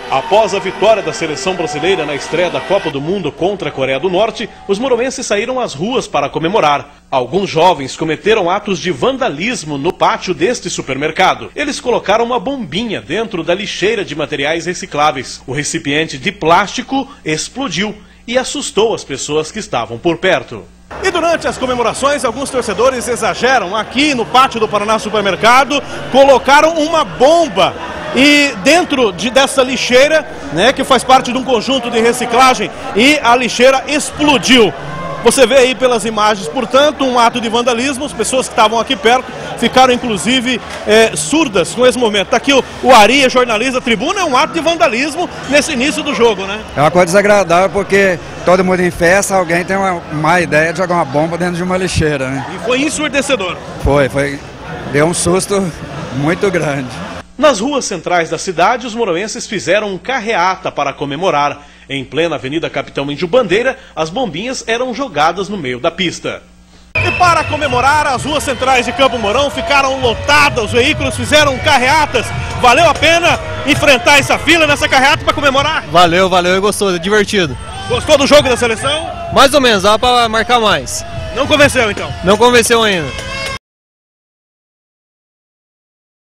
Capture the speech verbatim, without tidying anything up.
Após a vitória da seleção brasileira na estreia da Copa do Mundo contra a Coreia do Norte, os moroenses saíram às ruas para comemorar. Alguns jovens cometeram atos de vandalismo no pátio deste supermercado. Eles colocaram uma bombinha dentro da lixeira de materiais recicláveis. O recipiente de plástico explodiu e assustou as pessoas que estavam por perto. E durante as comemorações, alguns torcedores exageram. Aqui no pátio do Paraná Supermercado, colocaram uma bomba. E dentro de, dessa lixeira, né, que faz parte de um conjunto de reciclagem, e a lixeira explodiu. Você vê aí pelas imagens, portanto, um ato de vandalismo. As pessoas que estavam aqui perto ficaram, inclusive, é, surdas com esse momento. Está aqui o, o Ari, jornalista da Tribuna. É um ato de vandalismo nesse início do jogo, né? É uma coisa desagradável porque todo mundo em festa, alguém tem uma má ideia de jogar uma bomba dentro de uma lixeira, né? E foi ensurdecedor. Foi, foi. Deu um susto muito grande. Nas ruas centrais da cidade, os moroenses fizeram um carreata para comemorar. Em plena Avenida Capitão Índio Bandeira, as bombinhas eram jogadas no meio da pista. E para comemorar, as ruas centrais de Campo Mourão ficaram lotadas, os veículos fizeram carreatas. Valeu a pena enfrentar essa fila nessa carreata para comemorar? Valeu, valeu, e gostou, é divertido. Gostou do jogo da seleção? Mais ou menos, dá para marcar mais. Não convenceu então? Não convenceu ainda.